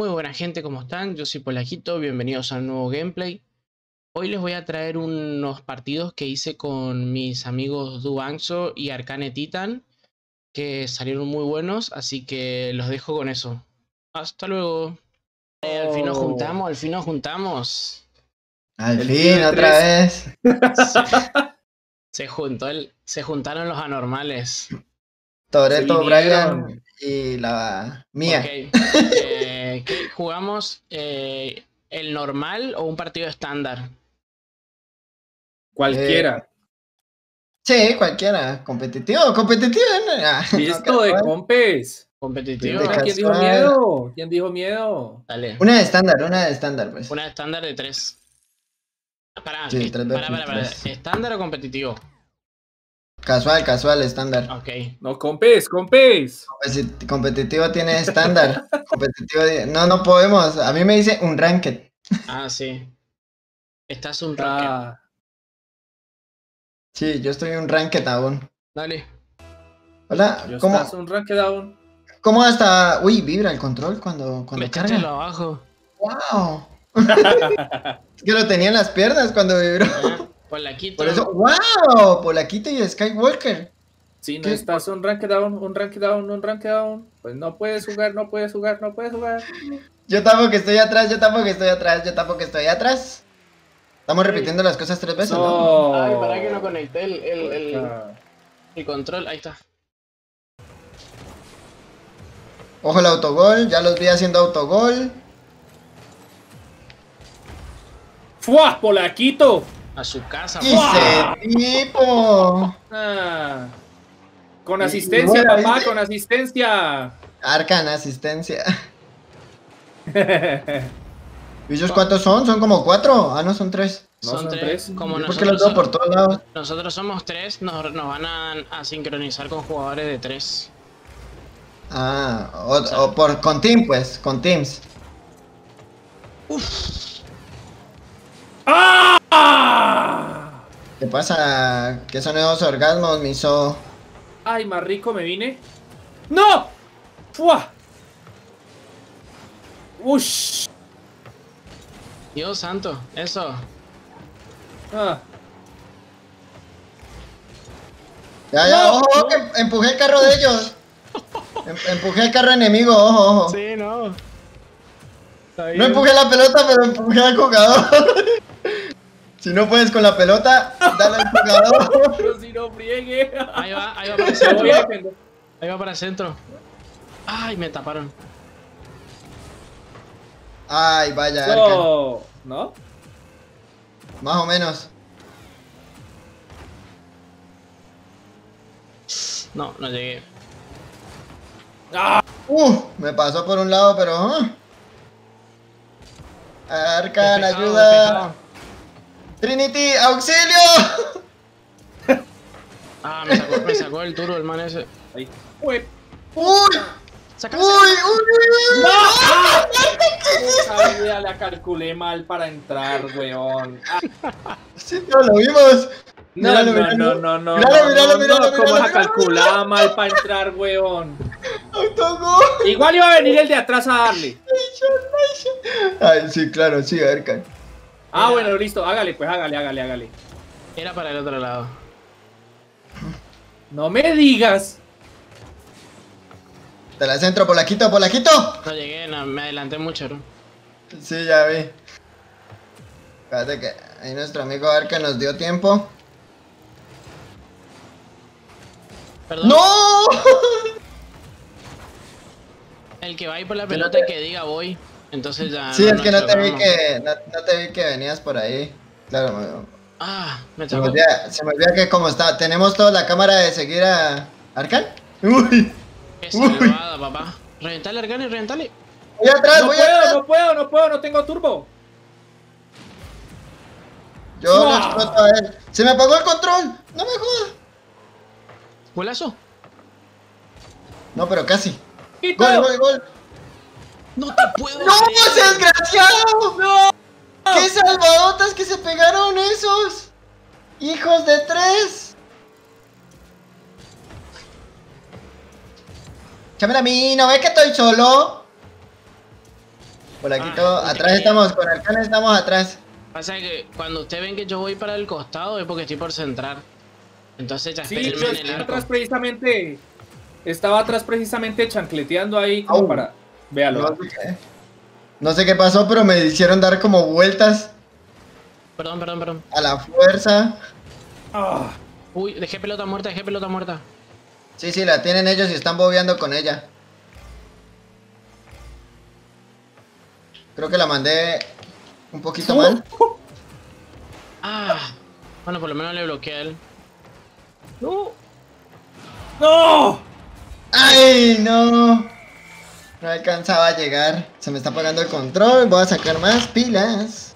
Muy buena gente, ¿cómo están? Yo soy Polajito, bienvenidos a un nuevo gameplay. Hoy les voy a traer unos partidos que hice con mis amigos Dubanzo y Arcane Titan, que salieron muy buenos, así que los dejo con eso. Hasta luego. Al fin nos juntamos, al fin nos juntamos. Al El fin, Tier otra 3. vez. Se juntaron los anormales. Toretto, vinieron. Brian y la mía. Ok. ¿Qué jugamos? ¿El normal o un partido estándar? Cualquiera. Sí, cualquiera. Competitivo, competitivo. Listo, de compes. Competitivo. De ¿Quién dijo casual. miedo? ¿Quién dijo miedo? Dale. Una de estándar, pues. Una estándar de 3. Pará, Sí, 3 pará. versus 3. ¿Estándar o competitivo? Casual, estándar. Ok. No, compes. Competitivo tiene estándar. Competitivo. No podemos. A mí me dice un ranked. Ah, sí. Estás un rocket. Sí, yo estoy en un ranked aún. Dale. Hola, Yo ¿cómo? estás un rank down. ¿Cómo hasta? Uy, vibra el control cuando Métetelo carga. abajo. ¡Wow! Es que lo tenía en las piernas cuando vibró. Polaquito. Por eso, ¡wow! Polaquito y Skywalker. Si no ¿Qué? estás un rank down, pues no puedes jugar. Yo tampoco estoy atrás. Estamos repitiendo las cosas 3 veces, ¿no? Ay, para que no conecté el control. Ahí está. Ojo el autogol, ya los vi haciendo autogol. ¡Fua! ¡Polaquito! A su casa. ¡Ese tipo! Con asistencia, bueno, papá, ¿viste? con asistencia. Arcana asistencia. ¿Y ellos cuántos son? ¿Son como 4? Ah, no, son 3. No, Son son 3. tres. Como ¿Por qué los veo por todos lados? nosotros somos 3, nos van a sincronizar con jugadores de 3. Ah, con team, pues, con teams. ¡Ah! ¿Qué pasa? ¿Qué son esos orgasmos, miso? Ay, más rico me vine. ¡No! ¡Fua! ¡Ush! Dios santo, eso. Ah. Ya, No, ojo, ojo, que empujé el carro de ellos. Empujé el carro enemigo, ojo. Sí, no. No empujé la pelota, pero empujé al jugador. Si no puedes con la pelota, dale al jugador. Pero si no friegue. Ahí va para el centro. Ahí va para el centro. Ay, me taparon. Ay, vaya, Arcan. ¿No? Más o menos. No llegué. ¡Ah! Me pasó por un lado, pero... Arcan, Despejado, ayuda. despejado. Trinity, auxilio. Ah, me sacó el turbo el man ese. Ahí. Uy. Uy, Sácalo. ¡No! Ya la calculé mal para entrar, weón. Sí, no lo vimos. No. Míralo. ¿Cómo la calculaba mal para entrar, weón? Autogol. Igual iba a venir el de atrás a darle. Ay, sí, claro, sí, Arcan. Ah, bueno, listo. Hágale, pues, hágale. Era para el otro lado. No me digas. Te la centro, Polaquito. No llegué, no, me adelanté mucho, ¿no? Sí, ya vi. Espérate que ahí nuestro amigo Arcan nos dio tiempo. Perdón. ¡No! El que va ahí por la pelota que diga voy. Entonces ya. Sí, es que no te vi chocamos. no te vi que venías por ahí. Claro, Ah, me se me sacó. olvida que como está, tenemos toda la cámara de seguir a Arcan. Uy, Qué salvada, papá. Reventale, Arcane, reventale. voy atrás, No puedo, no tengo turbo. Yo lo ¡Wow! exploto a él. Se me apagó el control. No me jodas. Golazo. No, pero casi. ¡Quito! Gol. No te puedo. ¡No, ese desgraciado! ¡No! ¡Qué salvadotas que se pegaron esos! ¡Hijos de 3! Chámela a mí, ¿no ves que estoy solo? Polaquito, atrás estamos, con Arcane estamos atrás. Pasa que cuando ustedes ven que yo voy para el costado es porque estoy por centrar. Entonces ya Sí, espérenme yo en el estaba arco. atrás precisamente. Estaba atrás precisamente chancleteando ahí como Au. para. Véalo. No sé qué pasó, pero me hicieron dar como vueltas Perdón. a la fuerza. Ah, Uy, dejé pelota muerta. Sí, la tienen ellos y están bobeando con ella. Creo que la mandé un poquito mal. Ah, bueno, por lo menos le bloqueé a él. No. ¡No! ¡Ay, no! No alcanzaba a llegar. Se me está apagando el control. Voy a sacar más pilas.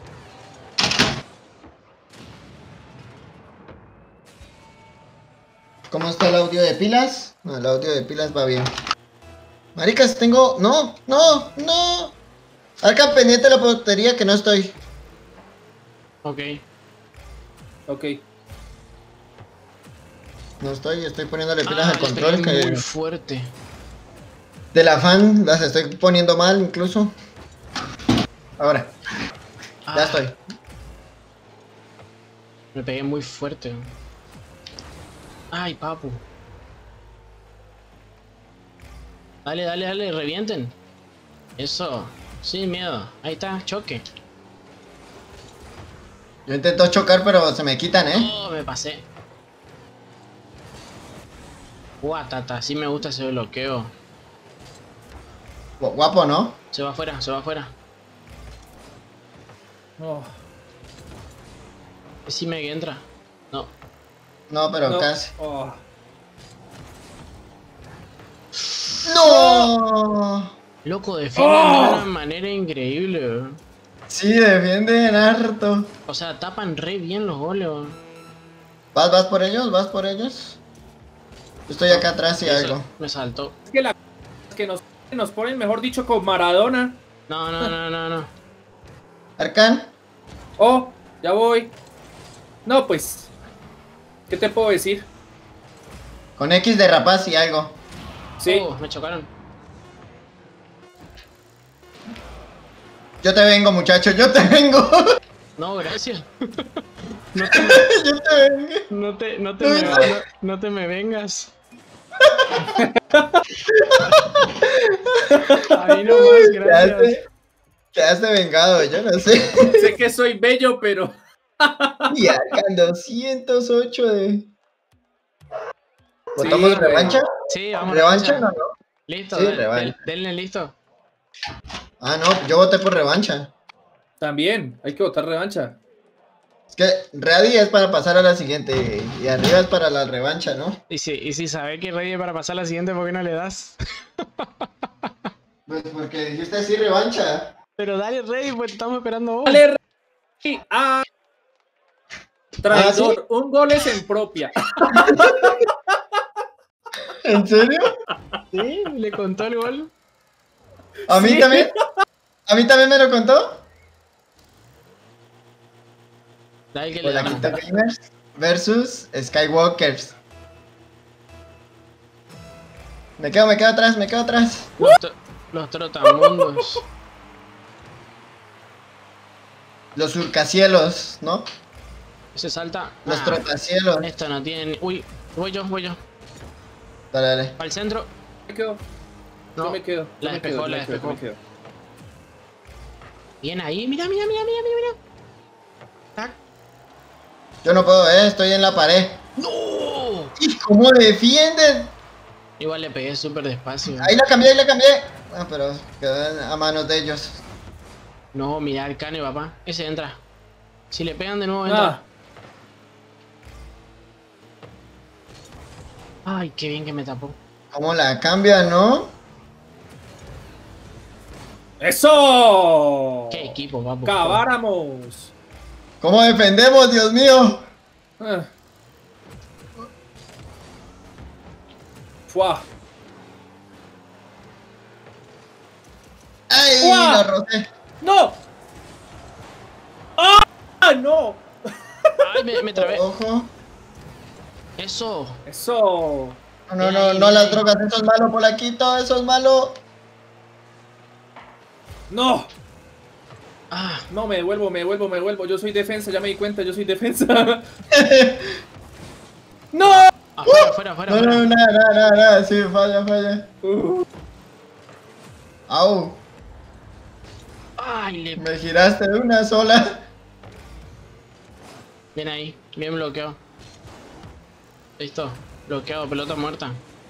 ¿Cómo está el audio de pilas? No, el audio de pilas va bien. Maricas, tengo... ¡No! Arca pendiente de la portería que no estoy. Ok. No estoy poniéndole pilas al le control. pegué muy fuerte. Del afán, las estoy poniendo mal incluso. Ahora, ya estoy. Me pegué muy fuerte. Ay, papu. Dale, revienten. Eso, sin miedo. Ahí está, choque. Yo intento chocar, pero se me quitan, Oh, me pasé. Guatata, sí me gusta ese bloqueo. Guapo, ¿no? Se va afuera. Oh, Decime que entra. No. No, pero no. casi. Oh. ¡No! Loco, defienden de una manera increíble, weón. Sí, defienden harto. O sea, tapan re bien los goles, weón. ¿Vas por ellos? Yo estoy acá atrás y Eso, algo. me saltó. Es que la que nos ponen, mejor dicho, con Maradona. No. Arcan, Oh, ya voy. No, pues. ¿Qué te puedo decir? con X de rapaz y algo. Sí. Oh, me chocaron. Yo te vengo, muchacho, yo te vengo. No, gracias. Yo te vengo. No te me vengas. Ahí nomás, gracias. Quedaste vengado, yo no sé. Sé que soy bello, pero. Y Arcan 208 de... ¿Votamos Sí, revancha? Sí, vamos. ¿Revancha? No. Listo, Sí, revancha. denle listo. Ah, no, yo voté por revancha. También, hay que votar revancha. Es que Ready es para pasar a la siguiente y arriba es para la revancha, ¿no? Y si sabes que Rey para pasar a la siguiente, ¿por qué no le das? Pues porque dijiste así revancha. Pero dale, Rey, pues estamos esperando vos. Dale, Rey. Ah, traidor. ¿sí? Un gol es en propia. ¿En serio? Sí, le contó el gol. ¿A mí Sí. también? ¿A mí también me lo contó? Dale que le Hola, damos. Quinta Gamers versus Skywalkers. Me quedo atrás. Los trotamundos. Los surcacielos, ¿no? Se salta. Los Ah, trotacielos. esto no tiene. Uy, voy yo. Dale. Para el centro. Me quedo. No, Yo me quedo. la yo me despejó, quedo, la yo me quedo, despejó. yo me quedo. Bien ahí. Mira. Tac. Yo no puedo, estoy en la pared. ¡No! ¿Y cómo defienden? Igual le pegué súper despacio. Ahí la cambié. Ah, pero quedó a manos de ellos. No, mira el cane, papá. Ese entra. Si le pegan de nuevo, entra. Ay, qué bien que me tapó. ¿Cómo la cambian, no? ¡Eso! Qué equipo, papu. ¡Cabáramos! ¿Cómo defendemos, Dios mío? Ah. Fuá. ¡Ay! ¡Uah! La rocé. ¡No! ¡Ah! ¡No! Ay, me trabé. Ojo. Eso. ¡Eso! No, Bien, las bien. drogas, eso es malo, Polaquito, eso es malo. ¡No! Ah, No, me devuelvo. Yo soy defensa, ya me di cuenta, yo soy defensa. ¡No! afuera. No, nada, sí, falla. Au, Ay, me giraste de una sola. Bien ahí, bien bloqueado. Listo, bloqueado, pelota muerta.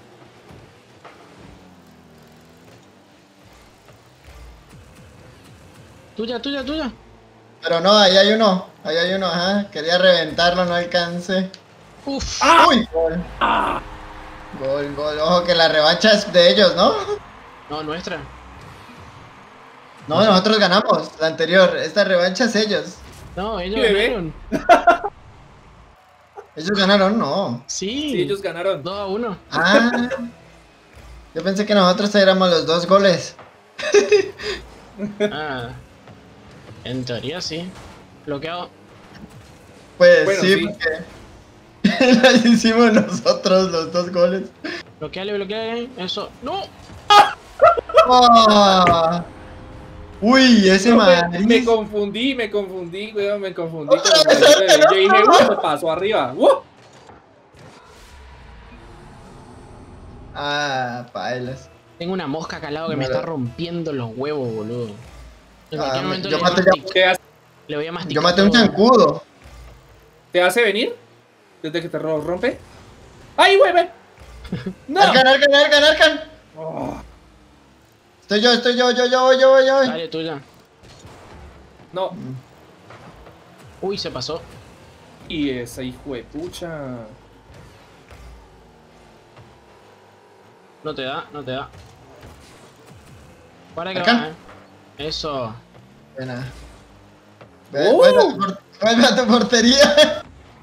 Tuya. Pero no, ahí hay uno, ajá. Quería reventarlo, no alcancé. Uf. ¡Uy! Gol. Ojo que la revancha es de ellos, ¿no? No, nuestra. No, nosotros ganamos la anterior. Esta revancha es ellos. No, ellos ¿Qué, bebé? ganaron. ¿Ellos ganaron? No. Sí. Sí, ellos ganaron. 2-1. Ah. Yo pensé que nosotros éramos los 2 goles. Ah. En teoría sí. Bloqueado. Pues Bueno, sí, sí. porque las hicimos nosotros los 2 goles. Bloqueale. Eso. ¡No! Oh. Uy, ese No, Madrid. me confundí, weón, me confundí. Otra con vez, el de- ¿no? Yo dije, se pasó arriba. Ah, pailas. Tengo una mosca acá al lado que me Bueno. está rompiendo los huevos, boludo. En Ah, cualquier momento yo le voy a maté ya- mastic- le voy a masticar. Yo maté un todo. zancudo. ¿Te hace venir? Desde que te rompe. ¡Ay, güey! ¡No! Arcan. Oh, Estoy yo. voy. Dale, tuya. no. Uy, se pasó. Y esa hijo de pucha. No te da. Para que Acá. va, Eso. Buena. ¡Oh! Vuelve a tu portería.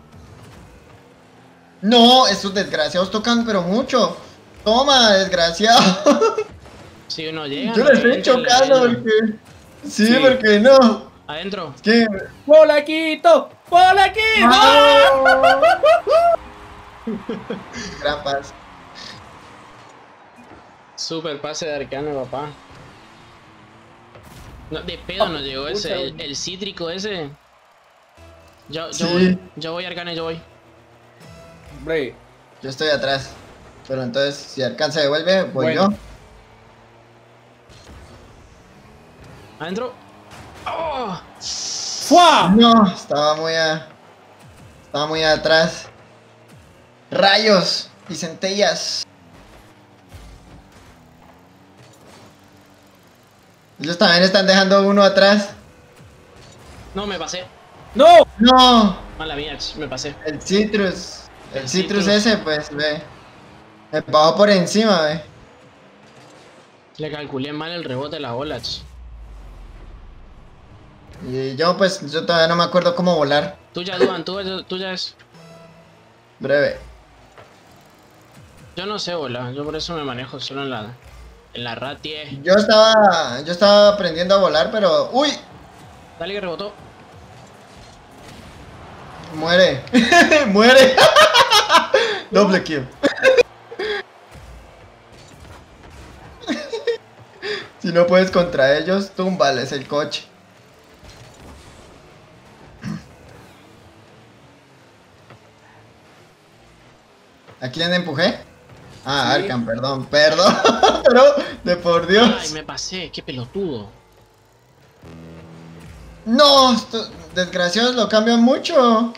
No, estos desgraciados tocan pero mucho. Toma, desgraciado. Si uno llega. Yo le estoy chocando porque... Sí, Sí. porque no. Adentro. Es que... ¡Polaquito! ¡Ah! Gran paz. Super pase de Arcano, papá. No, de pedo nos llegó ese. pucha. El cítrico ese. Yo Sí. voy, Arcane, yo voy. Hombre, Yo estoy atrás. Pero entonces, si alcanza devuelve, voy Bueno. yo. Adentro. ¡Oh! ¡fua! No, estaba muy atrás. Rayos y centellas. Ellos también están dejando uno atrás. No, me pasé. ¡No! No, Mala mía, me pasé. el citrus. El El citrus citrus. ese, pues, ve. Me bajó por encima, ve. Le calculé mal el rebote de la bola. Y yo, pues, yo todavía no me acuerdo cómo volar. Tuya, Duan, tuya es. Breve. Yo no sé volar, yo por eso me manejo solo en la ratie. Yo estaba aprendiendo a volar, pero... ¡Uy! Dale que rebotó. Muere. Muere. Doble kill. Si no puedes contra ellos, túmbales el coche. ¿A quién empujé? Ah, Sí. Arkham, perdón. Pero, de por Dios. Ay, me pasé, qué pelotudo. No, estos desgraciados lo cambian mucho.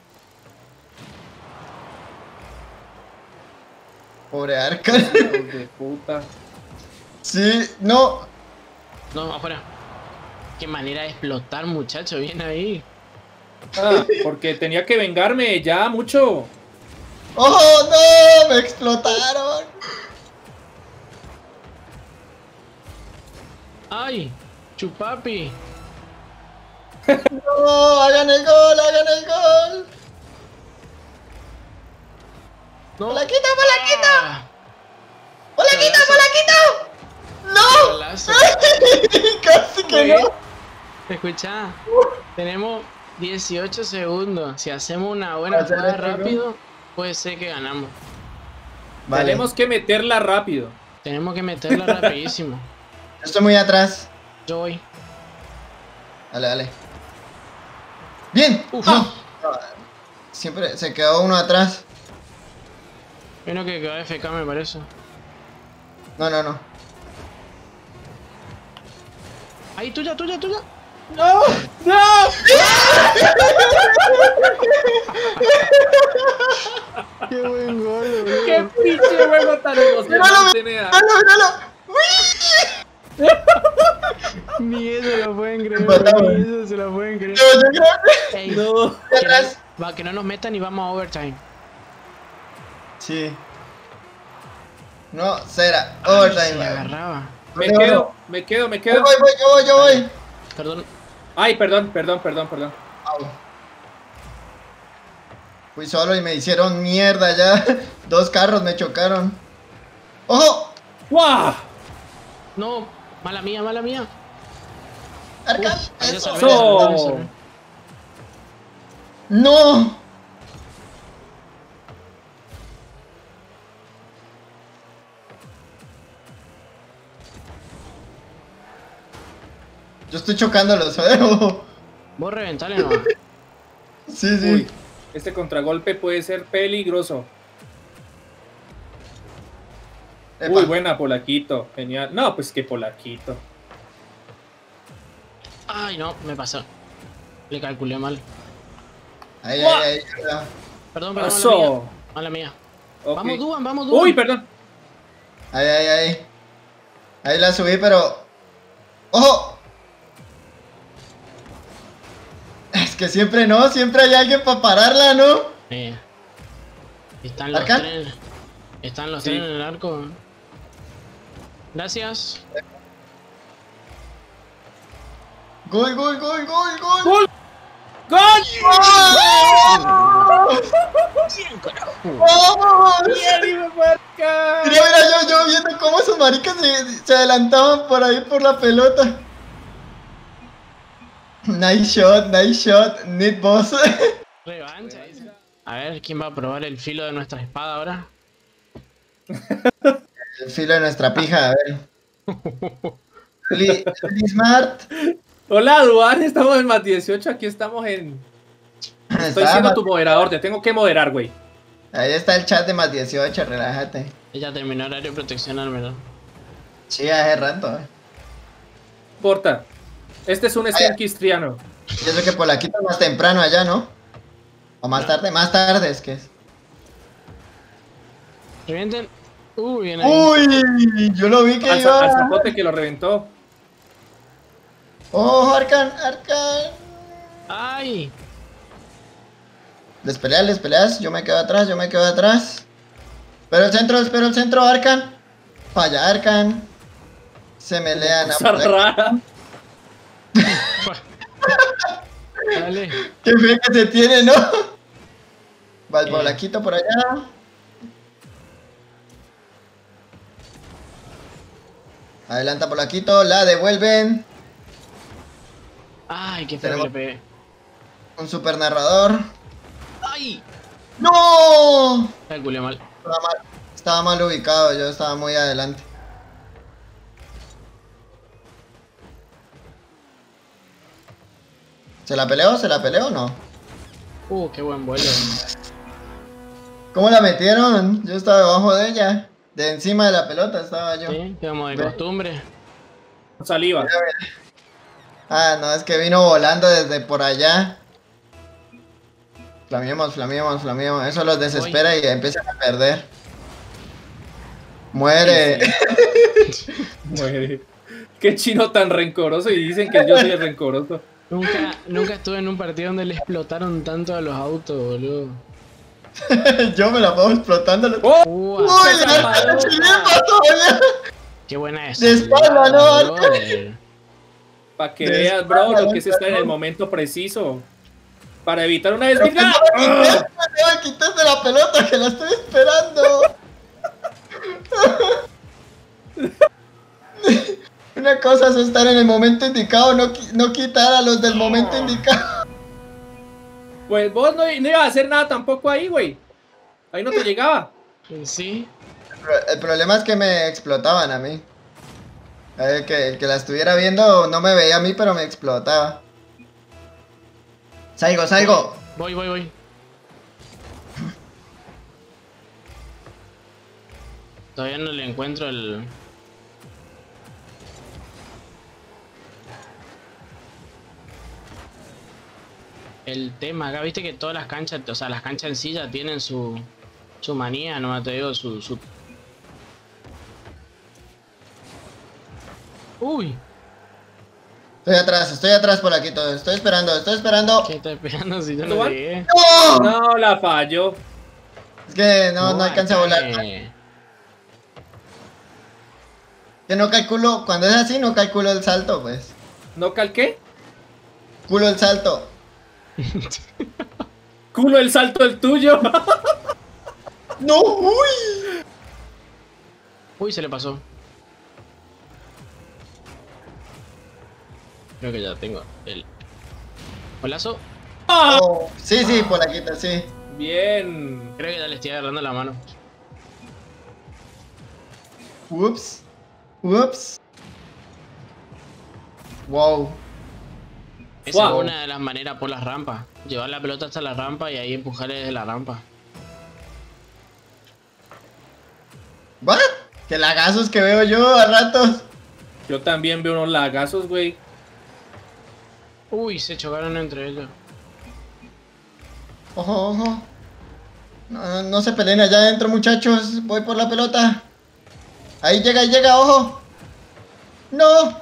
Pobre Arkham. Hijos de puta. Sí, no. No, afuera. Qué manera de explotar, muchacho, bien ahí. Ah, porque tenía que vengarme ya mucho. ¡Oh, no! ¡Me explotaron! ¡Ay! ¡Chupapi! ¡No! ¡Hagan el gol! ¡Hagan el gol! ¡No! ¡Polaquito, Polaquito! ¡Ah! ¡Polaquito, Golazo. Polaquito! ¡No! Golazo. ¡Casi que no! Escucha, tenemos 18 segundos. Si hacemos una buena Hacer jugada el juego. rápido, puede ser que ganamos. Vale. Tenemos que meterla rápido. Tenemos que meterla rapidísimo. Yo estoy muy atrás. Yo voy. Dale, dale. ¡Bien! Uf. No. Siempre se quedó uno atrás. Uno que quedó FK me parece. No, no, no. Ahí, tuya, tuya, tuya. ¡No! ¡No! Qué buen gol, boludo. ¡Qué pinche juego tan emocionante, nea! ¡Míralo! Ni eso lo pueden creer, Empatamos. ni eso se lo pueden creer. Yo creo que... Ey, No. Atrás. que no nos metan y vamos a overtime. Sí. No, será. Ay, Overtime. se agarraba. Me No, quedo, no. me quedo, me Yo quedo. voy, yo voy. Perdón. Ay, perdón. Au. Fui solo y me hicieron mierda ya. 2 carros me chocaron. ¡Ojo! ¡Guau! No, mala mía, mala mía. Arcan. Ahí ya Eso. salvé, ya salvé, ya ¡So! salvé. No. Yo estoy chocándolos, ¿eh? Vos reventale nomás. Sí, sí. Uy, este contragolpe puede ser peligroso. Epa. Uy, buena, Polaquito. Genial. No, pues que Polaquito. Ay, no, me pasó. Le calculé mal. Ahí, ¡Guau! ahí. Perdón, perdón, mala mía. Pasó. Mala mía. Ok. Vamos, Duan, vamos, Duan. Uy, perdón. Ahí. Ahí la subí, pero... ¡Ojo! Es que siempre no, siempre hay alguien para pararla, ¿no? Están los ¿Arcan? trenes. Están los Sí. trenes en el arco. Gracias. ¡Gol! ¡Gol! ¡Gol! ¡Vamos! ¡Bien, hijo de puerca! Mira, yo viendo cómo esos maricas se adelantaban por ahí por la pelota. Nice shot, need boss. Revancha. Dice. A ver, ¿quién va a probar el filo de nuestra espada ahora? El filo de nuestra pija, a ver. Lily Smart. Hola, Duan, estamos en más 18, aquí estamos en... Estoy siendo tu moderador, te tengo que moderar, güey. Ahí está el chat de más 18, relájate. Ella terminó horario de protección al menor. Sí, hace rato. No importa. Este es un stream cristiano. Yo sé que por aquí está más temprano allá, ¿no? O más tarde es que es. Revienten. Bien ahí. Uy, yo lo vi que Al iba. zapote que lo reventó. Oh, Arcan. ¡Ay! Les peleas, yo me quedo atrás. Espero el centro, Arcan. Falla, Arcan. Se melean. Cosa rara. Dale. Qué fe que se tiene, ¿no? Va el Polaquito por allá. Adelanta Polaquito, la devuelven. Ay, qué feo que le pegué. Un super narrador. ¡Ay! ¡No! Calculé mal. Estaba mal ubicado, yo estaba muy adelante. ¿Se la peleó o no? Qué buen vuelo. ¿Cómo la metieron? Yo estaba debajo de ella. De encima de la pelota estaba yo. Sí, quedamos de costumbre. Saliva. Ah, no, es que vino volando desde por allá. Flameemos. Eso los desespera y empiezan a perder. Muere. Muere. Qué chino tan rencoroso y dicen que yo soy el rencoroso. Nunca estuve en un partido donde le explotaron tanto a los autos, boludo. Yo me la pongo explotando. ¡Oh! ¡Uy! ¡La chilema todavía! Qué buena es. De espalda, no. Para que veas, bro, lo que es estar en el momento preciso. Para evitar una desvirga. No me quites de la pelota que la estoy esperando. Una cosa es estar en el momento indicado, no quitar a los del momento indicado. Pues vos no ibas a hacer nada tampoco ahí, güey. Ahí no te llegaba. Sí. El problema es que me explotaban a mí. El que la estuviera viendo no me veía a mí, pero me explotaba. Salgo. Voy. Todavía no le encuentro el... El tema, acá viste que todas las canchas, o sea, las canchas en sí ya tienen su manía, no te digo, su... Uy, Estoy atrás por aquí todo. Estoy esperando. ¿qué estás esperando si yo no ¿Tú vas? llegué? ¡No! No, la fallo. Es que no alcanza a volar. Que no calculo, cuando es así no calculo el salto, pues. ¿No calqué? Culo el salto. Culo el salto el tuyo. ¡No! ¡Uy! Uy, se le pasó. Creo que ya tengo el... ¿Golazo? Oh, sí, polaquita, sí. Bien. Creo que ya le estoy agarrando la mano. Ups. Wow. Esa Wow. es una de las maneras por las rampas. Llevar la pelota hasta la rampa y ahí empujarle desde la rampa. ¿What? Que lagazos que veo yo a ratos. Yo también veo unos lagazos, güey. Uy, se chocaron entre ellos. Ojo. No se peleen allá adentro, muchachos. Voy por la pelota. Ahí llega, ojo. No.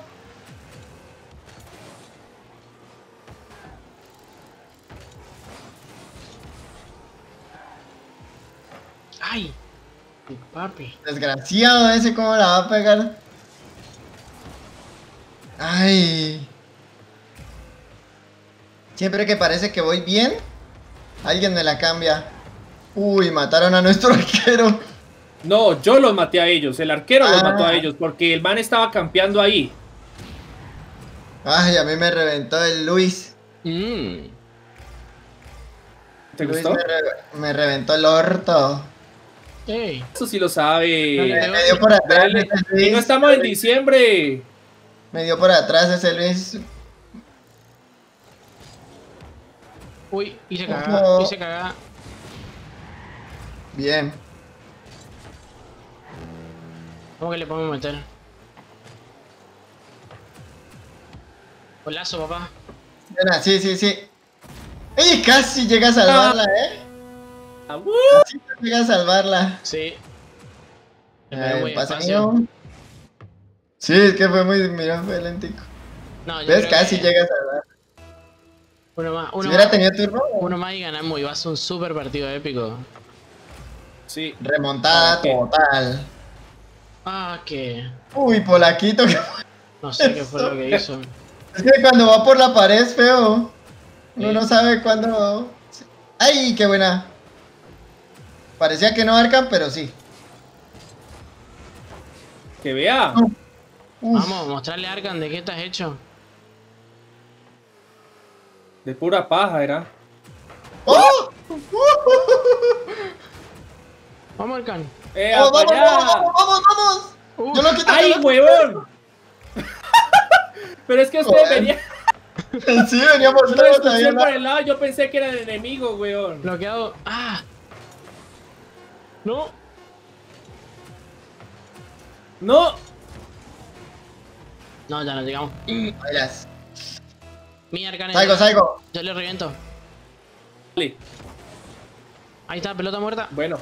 ¡Ay! Papi. Desgraciado ese, ¿cómo la va a pegar? Ay. Siempre que parece que voy bien, alguien me la cambia. Uy, mataron a nuestro arquero. No, yo los maté a ellos. El arquero los mató Ah. a ellos porque el man estaba campeando ahí. Ay, a mí me reventó el Luis. Mmm. ¿Te Luis gustó? me reventó el orto. ¡Ey! Eso sí lo sabe. Dale. Me dio por atrás Dale. ese Y no Luis. estamos en diciembre. Me dio por atrás ese Luis. Uy, hice Ojo. cagada. Bien. ¿Cómo que le podemos meter? Golazo, papá. Buena, sí. ¡Ey! Casi llega a salvarla, Ah, Casi llega a salvarla. Sí. Le pegó muy Pasa despacio. mío. Sí, es que fue muy... Mira, fue lentico. No, yo ¿Ves? creo Casi que llega a salvar. Uno más, Si hubiera tenido turno, uno más y ganamos y va a ser un super partido épico. sí. remontada Ok. total. Ah, que... Uy, polaquito. No sé qué fue lo que hizo. Es que cuando va por la pared es feo. Uno Sí. no sabe cuándo... ¡Ay, qué buena! Parecía que no arcan, pero sí. Que vea. Uf. Vamos, mostrarle a Arkan de qué estás hecho. De pura paja era. ¡Oh! Vamos, Arkan. ¡Vamos, ¡Para allá! vamos! Uf. ¡Yo lo quito! ¡Ay, huevón! Pero es que ustedes Joder. venían. Sí, veníamos Yo lo todos escuché ahí. por el lado, yo pensé que era el enemigo, weón. Bloqueado. ¡Ah! ¡No! ¡No! No, ya no llegamos. Bailas. Mi Arkan. Salgo. Yo le reviento. Vale, Ahí está, pelota muerta. bueno.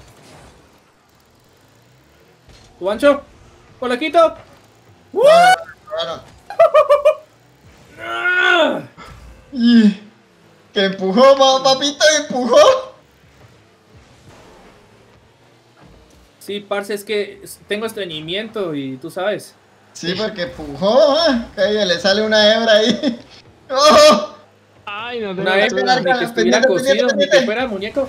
¿Tu ancho? ¡Polaquito! Claro. ¡Ah! Y... Que empujó, papito, empujó. Sí, parce, es que tengo estreñimiento y tú sabes. Sí, porque empujó. Que le sale una hebra ahí. ¡Oh! Ay, no tengo Una vez Arcan, ni que estuviera pendiente, cocido, ni pendiente. que fuera muñeco.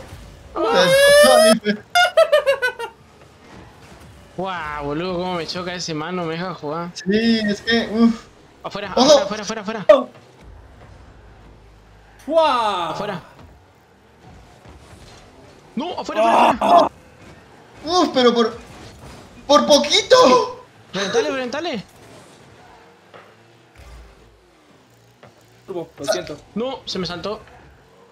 Guau, boludo, cómo me choca ese mano, me deja jugar. Sí, es que... Uf. Afuera, Ojo. afuera. ¡Fua! Afuera. No, afuera. Uf, pero por poquito. Reventale. Turbo, lo siento. No, se me saltó.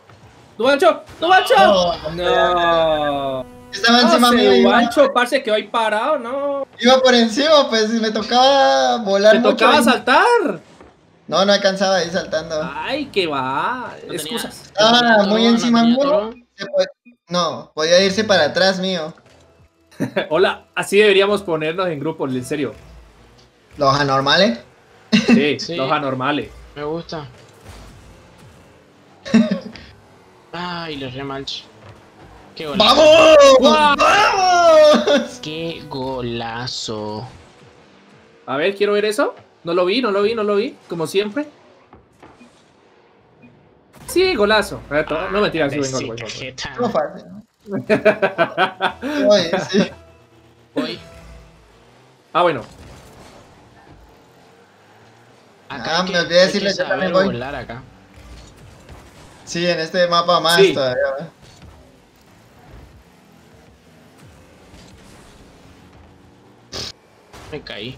¡Duancho! ¡Duancho! No. Estaba encima mío. Duancho, parce, que hoy parado, no. Iba por encima, pues me tocaba volar ¿Te mucho. tocaba ahí. saltar? No, no alcanzaba ahí saltando. Ay, que va. No Excusas. Ah, muy no encima tenía mío. toro. No, podía irse para atrás mío. Hola, así deberíamos ponernos en grupos, en serio. Los anormales. Sí, Sí. los anormales. Me gusta. Ay, los rematch. Qué golazo. ¡Vamos! ¡Vamos! Qué golazo. A ver, quiero ver eso. No lo vi, como siempre. Sí, golazo. No me tiras, Sí, gol. cajeta. No fácil. Oye, sí. Voy. Ah, bueno. Acá Ah, hay me olvidé hay decirle, que yo también saber voy. volar acá. Sí, en este mapa más Sí. todavía. ¿eh? Me caí.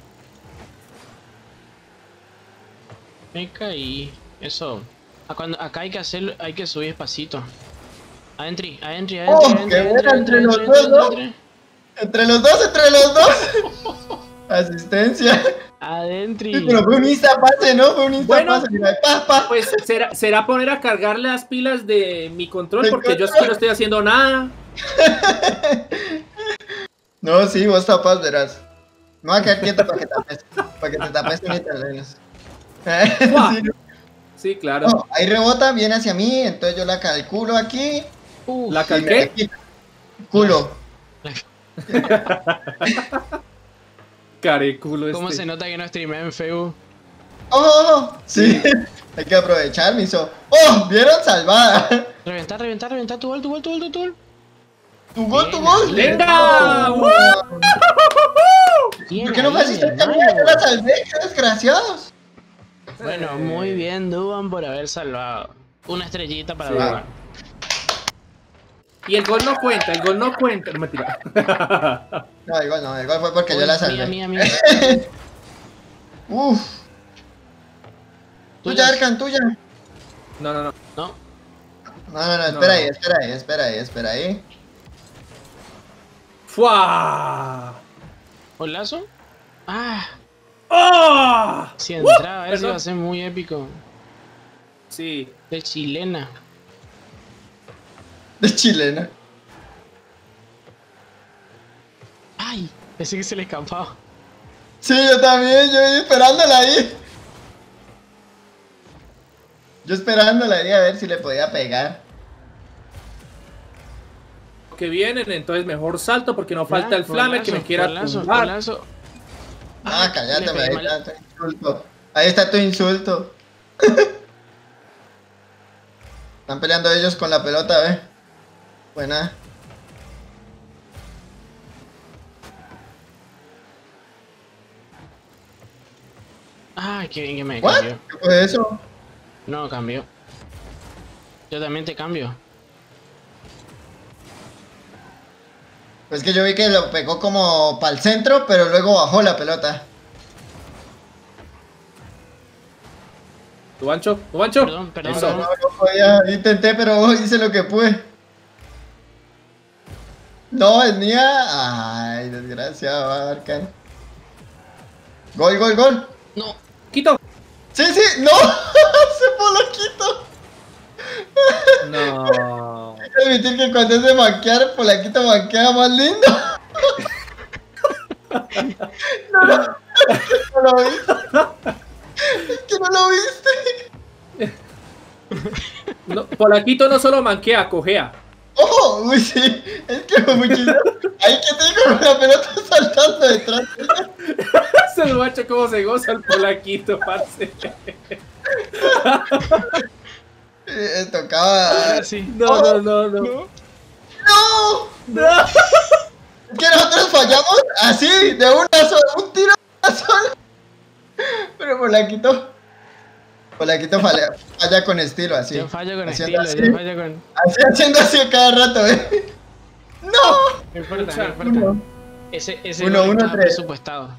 Me caí. Eso. Acá hay que hacerlo, hay que subir despacito. Adentri. Oh, qué buena entre los dos, ¿no? Entre los dos. Asistencia. Adentri. Sí, pero fue un instapase, ¿no? Fue un instapase. Bueno. Mira, pa. Pues será poner a cargar las pilas de mi control, ¿De porque yo control? sí no estoy haciendo nada. No, sí, vos tapas, verás. Me voy a quedar quieto para que tapes. Para que te tapes con italianos. ¡Fua! Sí, no. Sí, claro. No, ahí rebota, viene hacia mí, entonces yo la calculo aquí. ¿La y me calqué? quita. Culo. Careculo ¿Cómo este. se nota que no streamea en Facebook? ¡Oh! Sí. Hay que aprovechar, miso. ¡Oh! ¿Vieron? Salvada. Reventar, tu gol. Tu gol, Bien, tu gol. ¡Venga! Oh. Bien ¿Por qué no me ahí, asiste hermano. también? Yo la salvé, qué desgraciados. Bueno, muy bien, Duban, por haber salvado. Una estrellita para Sí. Duban. Y el gol no cuenta. No me tira. No, el gol fue porque yo la salvé. Mía. Uf. Tuya, Arkan, tuya. No. No, No, espera ahí. ¡Fua! ¿golazo? Ah, ¡Oh! si entraba, a ver si perdón. va a ser muy épico. Sí. De chilena. De chilena. Ay, pensé que se le escapaba. Sí, yo también, yo esperándola ahí. Yo esperándola ahí a ver si le podía pegar. Que vienen, entonces mejor salto porque no falta el flame que me quiera tumbar. Golazo. Ah, cállate, le pegué ahí mal. está tu insulto. Ahí está tu insulto. Están peleando ellos con la pelota, ¿ve? Buena. Ay, qué bien que me ¿What? cambió. ¿Qué fue eso? No, cambió. Yo también te cambio. Pues que yo vi que lo pegó como para el centro, pero luego bajó la pelota. ¿Tu ancho? Perdón. Eso. No podía, intenté, pero hice lo que pude. No, es mía. Ay, desgraciado, Arkan. Gol. No. ¡Quito! Sí, no, se Polaquito. No. Hay que admitir que cuando es de manquear, Polaquito manquea más lindo. No lo viste. Es que no lo viste. No, Polaquito no solo manquea, cojea. ¡Oh! Uy, sí. Es que fue muy chido. Ahí que tengo con la pelota saltando detrás. Se lo macho cómo se goza el Polaquito, parce. Tocaba. Ahora sí. No. ¡No! No. Es que nosotros fallamos así, de una sola, un tiro de una sola. Pero Polaquito falla con estilo, así. Yo fallo con Haciendo estilo, así. yo fallo con... Así haciendo así cada rato, ¿eh? ¡No! No importa, no importa. Uno. Ese Uno, gol estaba 3. presupuestado.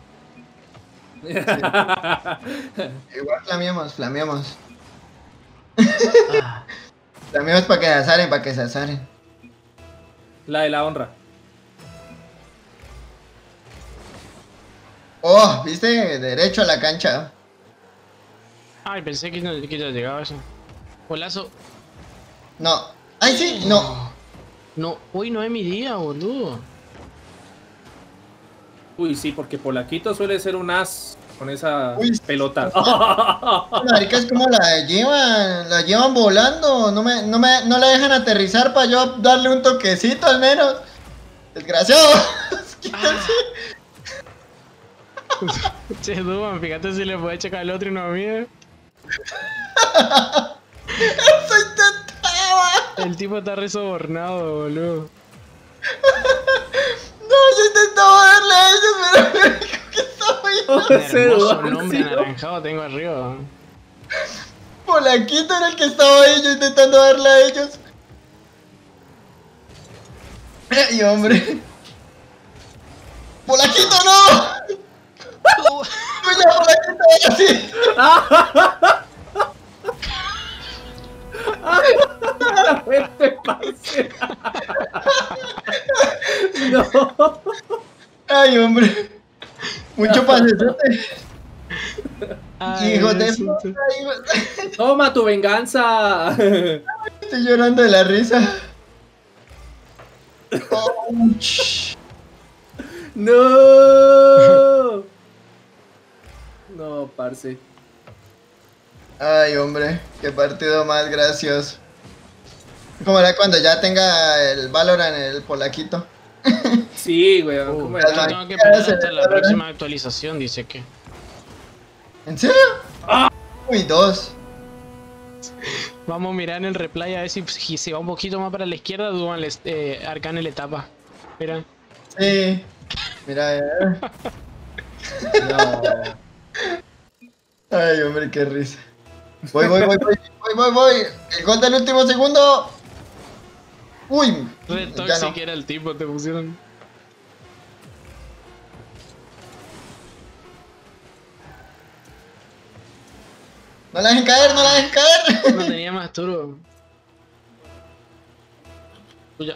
Igual flameamos. Ah, También es para que se azaren, para que se azaren. La de la honra. Oh, viste, derecho a la cancha. Ay, pensé que ya llegaba eso. Golazo. No. Ay, sí, no. No, hoy no es mi día, boludo. Uy, sí, porque Polaquito suele ser un as con esa pelota. Marica, es como la llevan volando. No la dejan aterrizar para yo darle un toquecito al menos. Desgraciado. Quítense. Che, Duban, fíjate si le puede checar al otro y no a mí. Eso intentaba. El tipo está resobornado, boludo. No, yo intentaba darle a ellos, pero me dijo que estaba yo. Un hermoso nombre anaranjado tengo arriba. Polaquito era el que estaba ahí, yo intentando darle a ellos. Ay, hombre. ¡Polaquito, no! ¡Tuya, Polaquito, ahora sí! No. Ay, hombre. Mucho pasesote. Hijo de puta. puta, hijo de... Toma tu venganza. Estoy llorando de la risa. Ouch. No. No, parce. Ay, hombre, qué partido más gracioso. Como era cuando ya tenga el Valorant el Polaquito. Sí, güey. ¿Cómo era? Yo tengo que esperar hasta la próxima actualización, dice que. ¿En serio? Uy, 2. Vamos a mirar en el replay a ver si se va un poquito más para la izquierda, Duban Arcane le tapa. Mira. Sí. Mira, No. Ay, hombre, qué risa. Voy. El gol del último segundo. Uy. Red Ya Toxic no. era el tipo, te pusieron. No la dejen caer, no la dejen caer. No tenía más turbo. Tuya.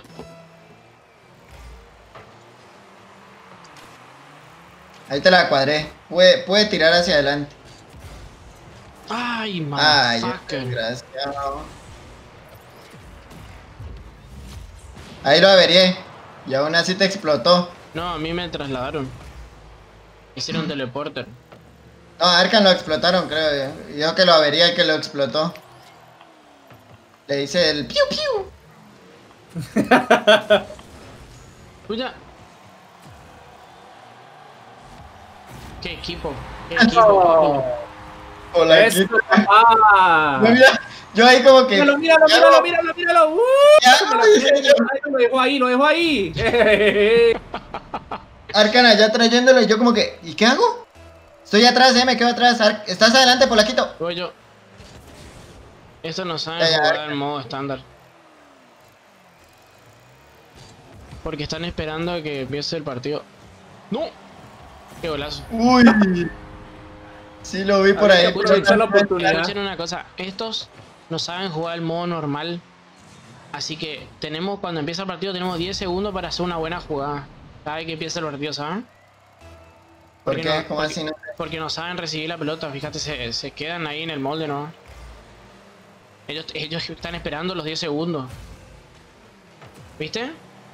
Ahí te la cuadré. Puede tirar hacia adelante. Ay, Ay, motherfucker. desgraciado. Ahí lo averié. Y aún así te explotó. No, a mí me trasladaron. Hicieron teleporter. No, a Arkan lo explotaron, creo. Dijo que lo avería y que lo explotó. Le hice el piu piu. Tuya. ¿Qué equipo? ¿Qué equipo, papi? Hola, Eso, papá. yo ahí como que... Míralo. Ya, Lo dejo ahí. Arkan allá trayéndolo y yo como que... ¿Y qué hago? Estoy atrás, me quedo atrás. Estás adelante, Polaquito. Voy yo. Esto no saben Ya, jugar en modo estándar. Porque están esperando a que empiece el partido. ¡No! ¡Qué golazo! Uy. Sí lo vi por ahí. Aprovechar la oportunidad. Escuchen una cosa. Estos no saben jugar el modo normal. Así que tenemos, cuando empieza el partido, tenemos 10 segundos para hacer una buena jugada. Cada vez que empieza el partido, ¿saben? ¿Por qué? No, ¿Cómo así no? porque no saben recibir la pelota, fíjate, se quedan ahí en el molde, ¿no? Ellos están esperando los 10 segundos. ¿Viste?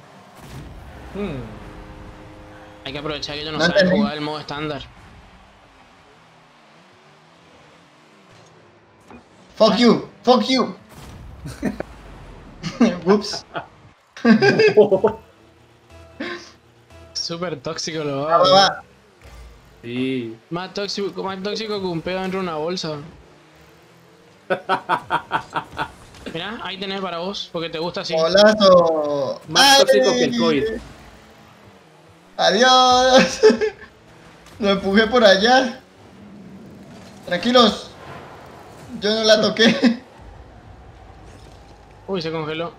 Hay que aprovechar que ellos no No saben entendí. jugar el modo estándar. Fuck you. Whoops. Súper tóxico lo Va. Sí. Más tóxico que un pedo dentro de una bolsa. Mirá, ahí tenés para vos, porque te gusta así. Golazo. Más tóxico que el COVID. Adiós. Lo empujé por allá. Tranquilos. Yo no la toqué. Uy, se congeló.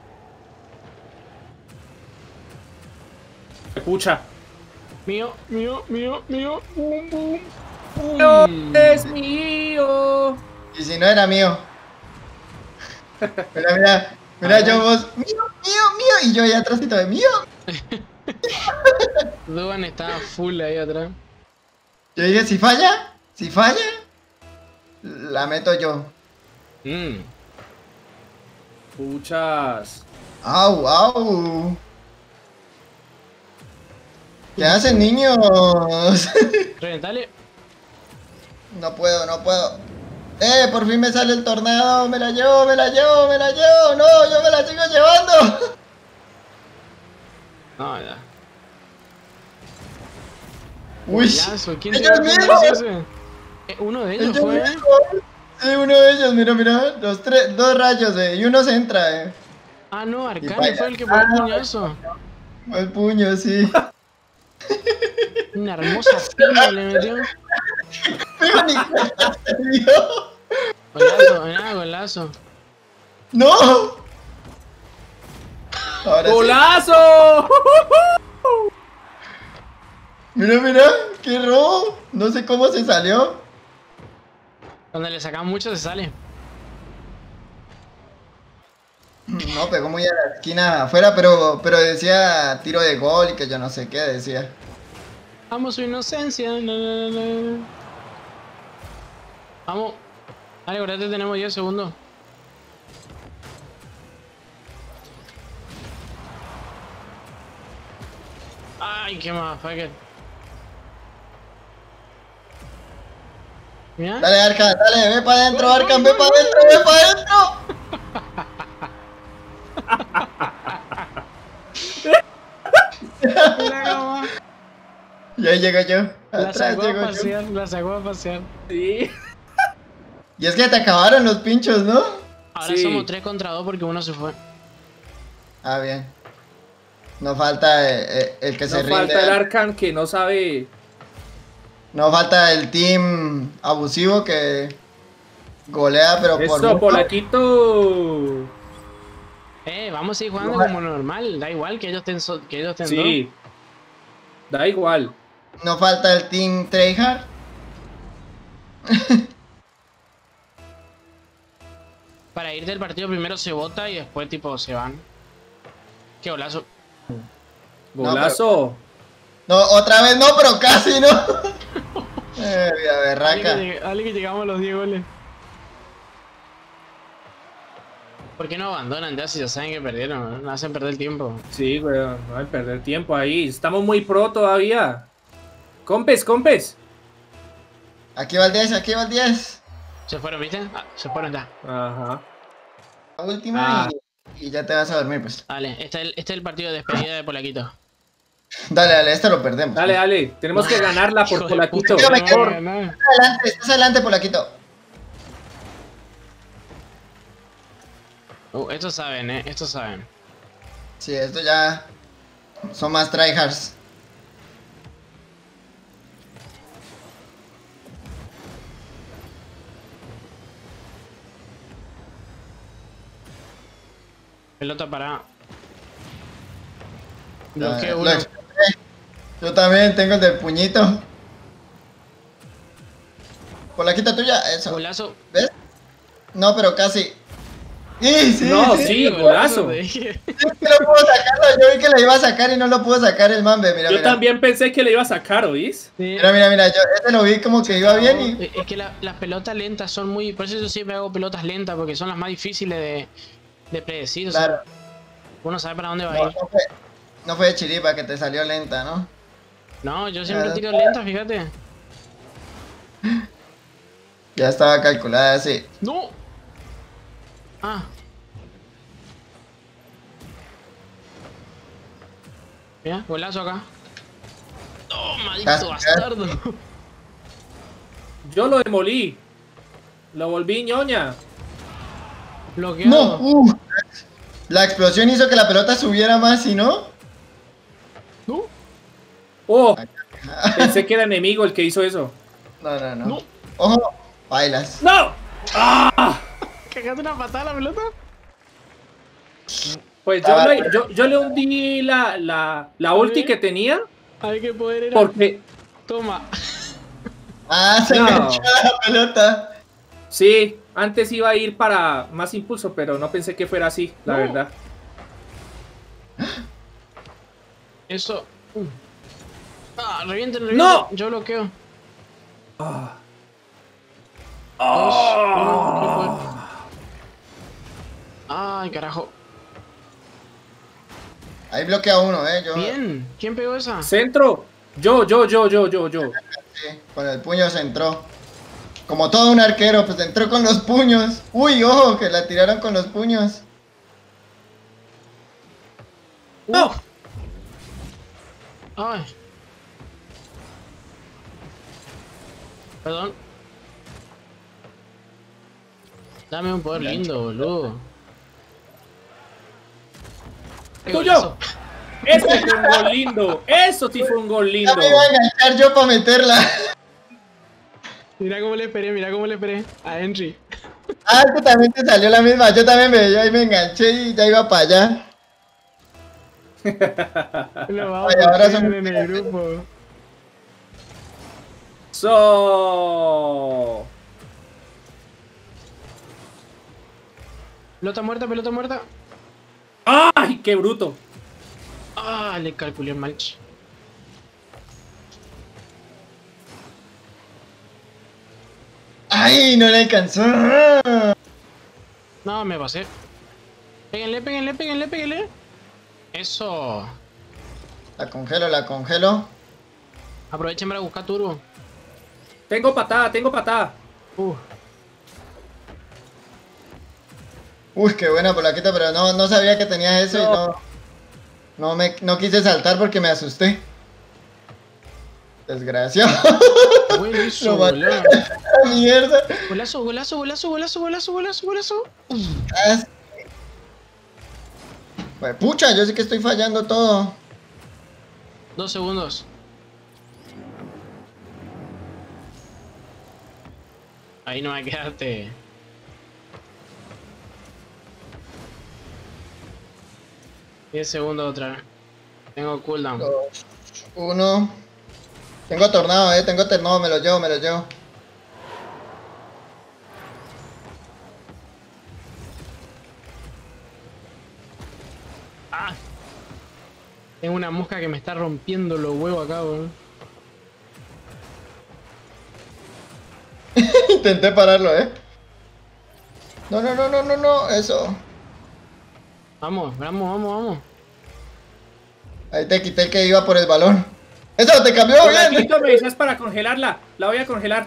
Escucha. Mío. Boom, boom. No es mío. Y si no era mío. Mira, mira. Mira, yo vos. Mío, mío. Y yo ahí atrásito de mío. Duan estaba full ahí atrás. Yo dije, si falla, la meto yo. Puchas. Au, au. ¿Qué hacen, niños? Reventale. No puedo, no puedo. Por fin me sale el tornado. Me la llevo, me la llevo, me la llevo. No, yo me la sigo llevando. No, ya. Uy, Golazo, ¿quién ellos tiró el mismos. golazo ese? Uno de ellos Ellos fue. mismos. Sí, uno de ellos, mira, mira. Dos rayos, y uno se entra, Ah, no, Arcane vaya. fue el que pegó el puñazo. El puño, sí. Una hermosa piña le metió. Pero ni cuenta se dio. Golazo, nada, golazo. ¡No! Ahora sí. ¡Golazo! Mira, mira, qué robo. No sé cómo se salió. Cuando le sacan mucho se sale. No, pegó muy a la esquina afuera, pero decía tiro de gol y que yo no sé qué decía. Vamos su inocencia. No. Vamos. Dale, ahorita tenemos 10 segundos. Ay, qué motherfucker. Mira. Dale, Arcan, dale, ve para adentro, Arcan, ve para adentro, ve para adentro. Mira cómo. Y ahí llego yo. La Atrás sacó a llego yo. pasear, la sacó a pasear. Sí. Y es que te acabaron los pinchos, ¿no? Ahora Sí. somos 3 contra 2 porque uno se fue. Ah, bien. No falta el que se No falta rinde. el Arcan que no sabe. No falta el team abusivo que golea, pero por Eso, mucho. Polaquito. Vamos a seguir jugando No, como normal. Da igual que ellos estén, que ellos estén Sí. Da igual. No falta el team tryhard. Para ir del partido primero se vota y después tipo se van. Qué golazo. Golazo. No, otra vez no, pero casi, ¿no? Vida berraca. Dale que llegamos a los 10 goles. ¿Por qué no abandonan ya si ya saben que perdieron? No hacen perder el tiempo. Sí, weón. No hay que perder tiempo ahí. Estamos muy pro todavía. Compes, compes. Aquí va el 10, aquí va el 10. ¿Se fueron, viste? Ah, se fueron ya. Ajá. La última Ah. y ya te vas a dormir, pues. Dale, este es el partido de despedida de Polaquito. Dale, dale, este lo perdemos. Dale, dale. Tenemos que ganarla Hijo por de Polaquito. Yo puta, me no quedo- vamos a ganar. Estás adelante, Polaquito. Estos saben, estos saben. Sí, esto ya son más tryhards. Pelota para. Ya, Bloqueo lo uno. exploté. Yo también tengo el del puñito. Polaquita tuya, eso. Golazo. ¿Ves? No, pero casi. Sí, No, sí. sí, golazo. te dije. Sí, que lo puedo sacarlo. Yo vi que la iba a sacar y no lo pudo sacar el mambe. Mira, Yo mira. también pensé que le iba a sacar, ¿oís? Sí. Mira, mira, mira. Yo este lo vi como que iba bien y. Es que las pelotas lentas son muy. Por eso yo siempre hago pelotas lentas, porque son las más difíciles de predecir. O sea, Claro. uno sabe para dónde va a No, ir. no fue de chiripa que te salió lenta, ¿no? No, yo siempre tiro lenta, fíjate. Ya estaba calculada así. ¡No! Ah. Mira, golazo acá. ¡Oh, maldito Casi, bastardo! Yo lo demolí. Lo volví ñoña. Bloqueado. No, la explosión hizo que la pelota subiera más, ¿y no? No. Oh, pensé que era enemigo el que hizo eso. No, no, no. No. Ojo, bailas. ¡No! ¡Ah! ¿Cagaste una patada a la pelota? Pues yo le hundí la ulti que tenía A ver qué poder era. porque... Toma. Ah, se No. enganchó la pelota. Sí, Antes iba a ir para más impulso, pero no pensé que fuera así, la verdad. Eso. Revienten. ¡No! Yo bloqueo. Ah. Dos, uno, ¿qué fue? Ay, carajo. Ahí bloquea uno, yo. Bien. ¿Quién pegó esa? Centro. Yo. Sí, con el puño se entró. Como todo un arquero, pues entró con los puños. Uy, ojo, que la tiraron con los puños. ¡No! Ay. Perdón. Dame un poder lindo, boludo. ¡Tuyo! ¡Ese fue un gol lindo! ¡Eso sí fue un gol lindo! Ya me iba a enganchar yo para meterla. Mira cómo le esperé a Henry. Ah, tú también te salió la misma. Yo ahí me enganché y ya iba para allá. Lo vamos Ay, a ahora hacer son- en el grupo. ¡So! Pelota muerta. ¡Ay, qué bruto! Ah, le calculé mal. Ay, no le alcanzó. No, me pasé. Péguenle. Eso. La congelo. Aprovechen para buscar turbo. Tengo patada. Uy, qué buena polaquita, pero no sabía que tenías eso y no quise saltar porque me asusté. Desgraciado. Buenísimo, Lo maté. boludo. ¡La mierda! Golazo. Ah, sí. Pues, pucha, yo sí que estoy fallando todo. 2 segundos. Ahí no me quedaste. Diez segundos otra vez. Tengo cooldown. 2, 1. Tengo tornado, me lo llevo. ¡Ah! Tengo una mosca que me está rompiendo los huevos acá, weón. Intenté pararlo, No, eso. Vamos. Ahí te quité el que iba por el balón. ¡Eso, te cambió bien! Polaquito, me dices para congelarla. La voy a congelar.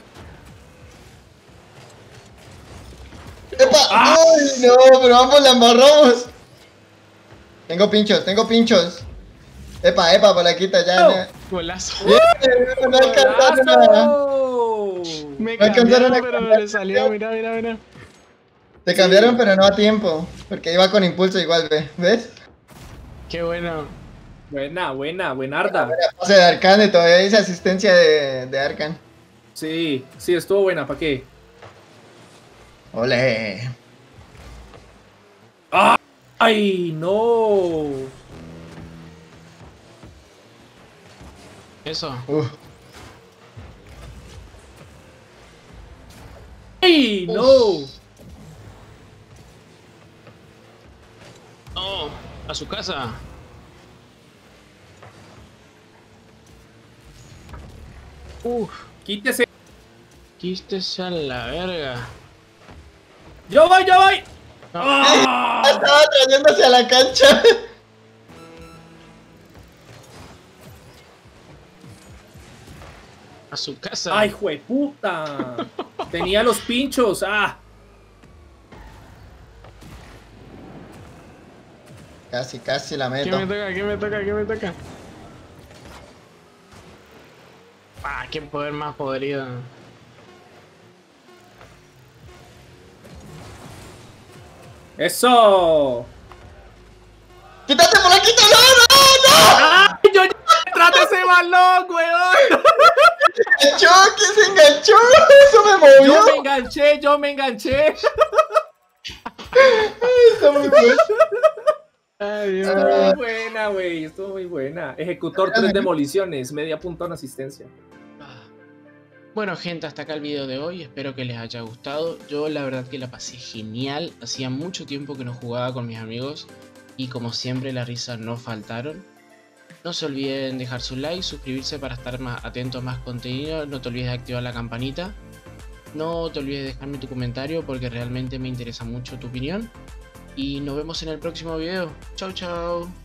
¡Epa! ¡Ay, no! Pero ambos la embarramos. Tengo pinchos. Epa, polaquita, ya. No. Golazo. Bien, no alcanzaron a... ¡Golazo! Me No alcanzaron cambiaron, a pero no cambiar. le salió. Mira. Te cambiaron, pero no a tiempo. Porque iba con impulso igual, ¿ves? Qué bueno. Buenarda. Pase de Arcane, todavía dice asistencia de Arcan. Sí, estuvo buena, ¿para qué? Ole. ¡Ay, no! Eso. ¡Ay, no! No, a su casa. Quítese. Quítese a la verga. ¡Yo voy! No. ¡Ah! Estaba trayéndose a la cancha. A su casa. ¡Ay, jueputa! Tenía los pinchos. ¡Ah! Casi la meto. ¿Qué me toca? Ah, qué poder más podrido. ¡Eso! ¡Quítate por aquí! ¡No! ¡Ay, yo ya traté ese balón, weón! ¡Que se enganchó! ¡Eso me movió! Yo me enganché. Está muy bueno. Ay, Dios. Estuvo muy buena, güey. Estuvo muy buena. Ejecutor 3 demoliciones, media punta en asistencia. Bueno gente, hasta acá el video de hoy, espero que les haya gustado. Yo la verdad que la pasé genial, hacía mucho tiempo que no jugaba con mis amigos y como siempre las risas no faltaron. No se olviden dejar su like, suscribirse para estar más atentos a más contenido, no te olvides de activar la campanita. No te olvides de dejarme tu comentario porque realmente me interesa mucho tu opinión. Y nos vemos en el próximo video. Chau chau.